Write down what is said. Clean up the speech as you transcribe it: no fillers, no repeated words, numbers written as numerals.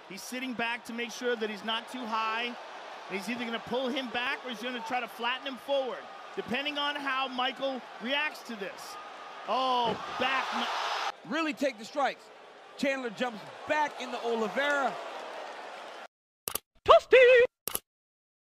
He's sitting back to make sure that he's not too high. He's either going to pull him back or he's going to try to flatten him forward, depending on how Michael reacts to this. Oh, back. Really take the strikes. Chandler jumps back into Oliveira. Toasty!